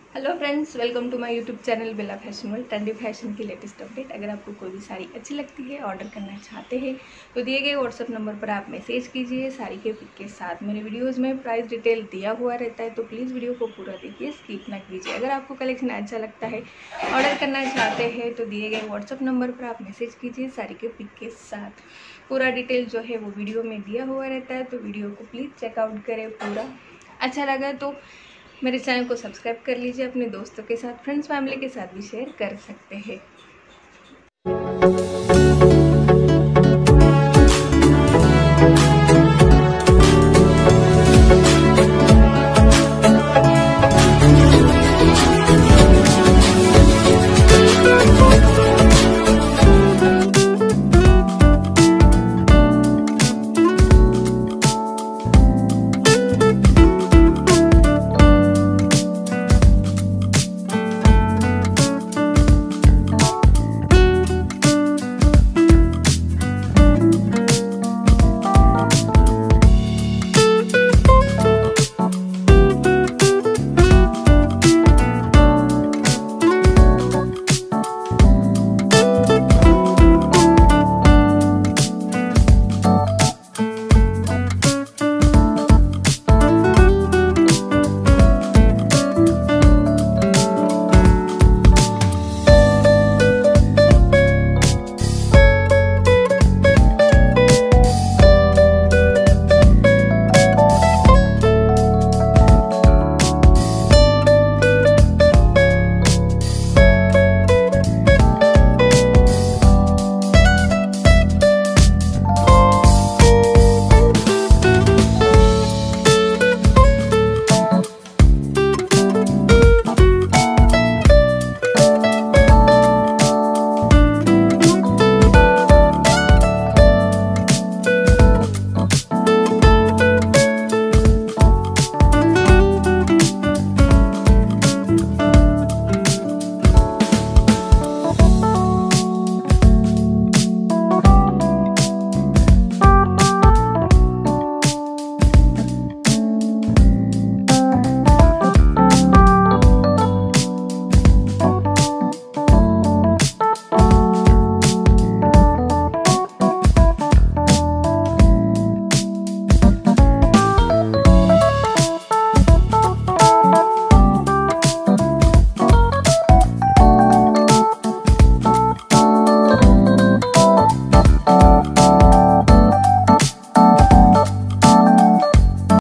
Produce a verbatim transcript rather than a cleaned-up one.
Hello friends, welcome to my YouTube channel Bela fashion world. Trendy fashion की latest update. अगर आपको कोई भी साड़ी अच्छी लगती है, ऑर्डर करना चाहते हैं तो दिए गए व्हाट्सअप नंबर पर आप मैसेज कीजिए साड़ी के पिक के साथ। मेरे वीडियोस में प्राइस डिटेल दिया हुआ रहता है, तो प्लीज़ वीडियो को पूरा देखिए, स्किप ना कीजिए। अगर आपको कलेक्शन अच्छा लगता है, ऑर्डर करना चाहते हैं तो दिए गए व्हाट्सअप नंबर पर आप मैसेज कीजिए साड़ी के पिक के साथ। पूरा डिटेल जो है वो वीडियो में दिया हुआ रहता है, तो वीडियो को प्लीज़ चेकआउट करें पूरा। अच्छा लगा तो मेरे चैनल को सब्सक्राइब कर लीजिए, अपने दोस्तों के साथ, फ्रेंड्स फैमिली के साथ भी शेयर कर सकते हैं।